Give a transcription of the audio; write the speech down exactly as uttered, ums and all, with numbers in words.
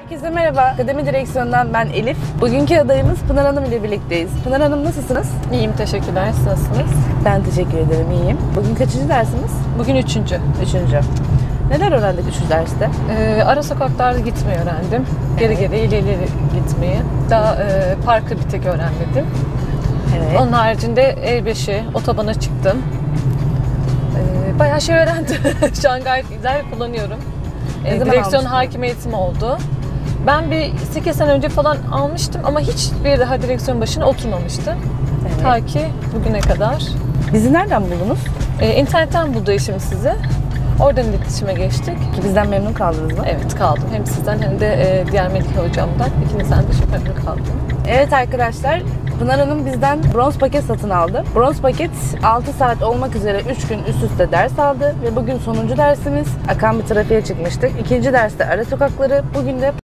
Herkese merhaba. Akademi Direksiyon'dan ben Elif. Bugünkü adayımız Pınar Hanım ile birlikteyiz. Pınar Hanım nasılsınız? İyiyim, teşekkürler. Siz nasılsınız? Ben teşekkür ederim, iyiyim. Bugün kaçıncı dersimiz? Bugün üçüncü. Üçüncü. Neler öğrendik üçüncü derste? Ee, ara sokaklarda gitmeyi öğrendim. Geri Evet. geri ileri ileri gitmeyi. Daha e, parkı bir tek öğrenmedim. Evet. Onun haricinde E beşi, otobana çıktım. Ee, bayağı şey öğrendim. Şu an gayet güzel kullanıyorum. Ne Ee, zaman direksiyon almıştın? hakimiyetim oldu. Ben bir sekiz sene önce falan almıştım ama hiçbir daha direksiyon başına oturmamıştım. Evet. Ta ki bugüne kadar. Bizi nereden buldunuz? Ee, internetten buldu eşim sizi. Oradan iletişime geçtik. Ki bizden memnun kaldınız mı? Evet, kaldım. Hem sizden hem de e, diğer Melike hocamdan. İkinizden de çok memnun kaldım. Evet arkadaşlar, Pınar Hanım bizden bronz paket satın aldı. Bronz paket altı saat olmak üzere üç gün üst üste ders aldı ve bugün sonuncu dersimiz. Akan bir trafiğe çıkmıştık. İkinci derste ara sokakları, bugün de